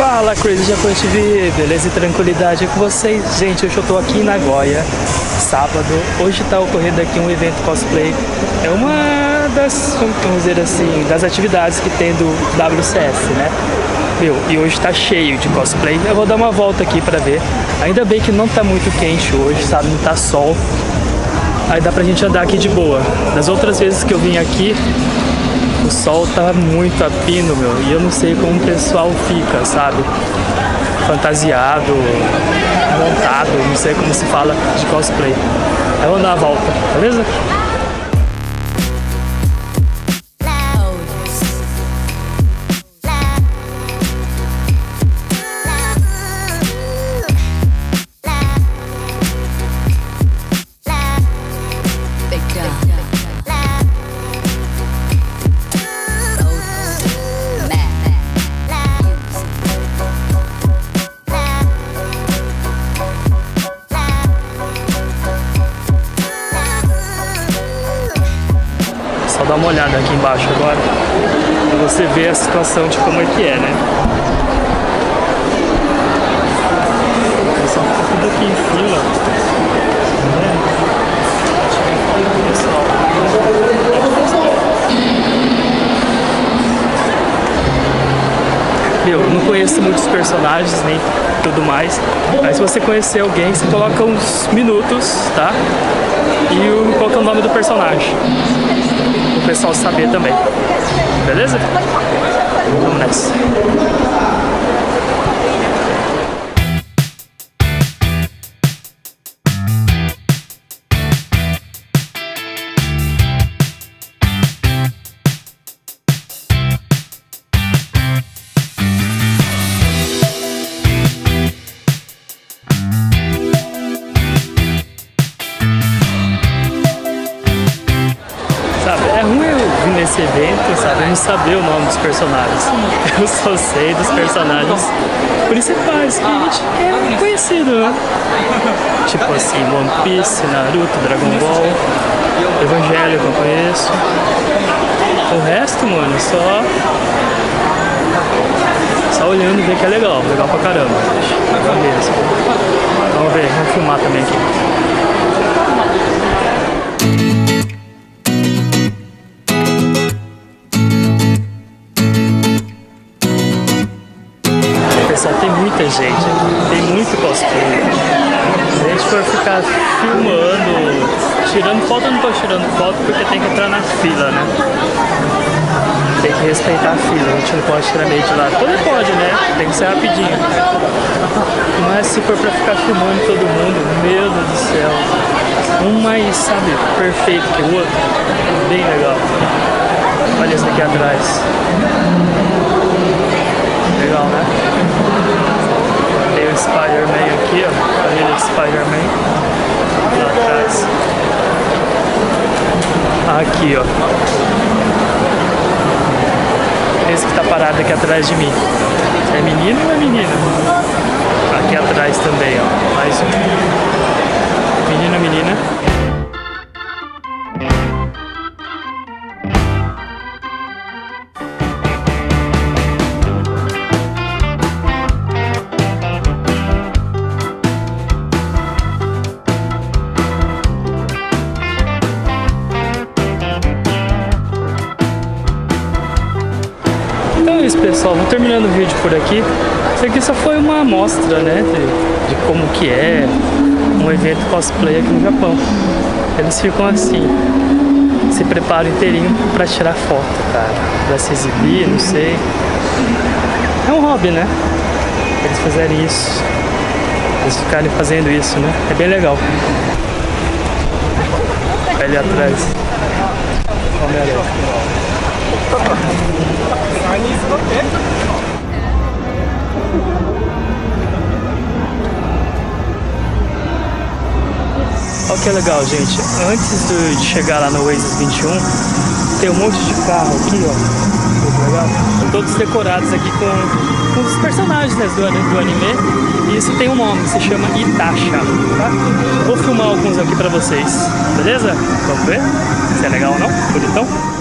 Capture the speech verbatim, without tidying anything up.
Fala, Crazy Japão T V, beleza e tranquilidade com vocês? Gente, hoje eu tô aqui em Nagoya, sábado. Hoje tá ocorrendo aqui um evento cosplay. É uma das, vamos dizer assim, das atividades que tem do W C S, né? Meu, e hoje tá cheio de cosplay. Eu vou dar uma volta aqui pra ver. Ainda bem que não tá muito quente hoje, sabe? Não tá sol. Aí dá pra gente andar aqui de boa. Das outras vezes que eu vim aqui, o sol tá muito a pino, meu, e eu não sei como o pessoal fica, sabe? Fantasiado, montado, não sei como se fala de cosplay. Aí vamos dar uma volta, beleza? Só dá uma olhada aqui embaixo agora pra você ver a situação de como é que é, né? O pessoal tá tudo aqui em fila. Pessoal. Meu, eu não conheço muitos personagens nem tudo mais, mas se você conhecer alguém, você coloca uns minutos, tá? E o, qual que é o nome do personagem, o pessoal saber também, beleza? Vamos nessa. É ruim eu vir nesse evento, sabe, a gente saber o nome dos personagens. Eu só sei dos personagens principais que a gente é conhecido, né? Tipo assim, One Piece, Naruto, Dragon Ball, Evangelion que eu conheço. O resto, mano, só... Só olhando e ver que é legal, legal pra caramba. É mesmo. Vamos ver, vamos filmar também aqui. Pessoal, tem muita gente aqui, tem muito cosplay. Se a gente for ficar filmando, tirando foto, eu não tô tirando foto porque tem que entrar na fila, né? Tem que respeitar a fila, a gente não pode tirar meio de lado. Todo pode, né? Tem que ser rapidinho. Mas se for pra ficar filmando todo mundo, meu Deus do céu. Um mais, sabe, perfeito que o outro. Bem legal. Olha esse daqui atrás. Legal, né? Tem o Spider-Man aqui, ó. A família do Spider-Man. Lá atrás. Aqui, ó. Esse que tá parado aqui atrás de mim. É menino ou é menina? Aqui atrás também, ó. Mais um. Menino, menina. Então é isso, pessoal, vou terminando o vídeo por aqui. Isso aqui só foi uma amostra, né, de, de como que é um evento cosplay aqui no Japão. Eles ficam assim, se preparam inteirinho pra tirar foto, cara, pra se exibir, não sei. É um hobby, né? Eles fizerem isso, eles ficarem fazendo isso, né? É bem legal. Ali atrás. Homem-Aranha. Olha que legal, gente. Antes de chegar lá no Oasis vinte e um, tem um monte de carro aqui, ó. Muito legal. Todos decorados aqui com, com os personagens, né, do, do anime. E isso tem um nome, se chama Itasha, tá? Vou filmar alguns aqui pra vocês, beleza? Vamos ver se é legal ou não? Bonitão?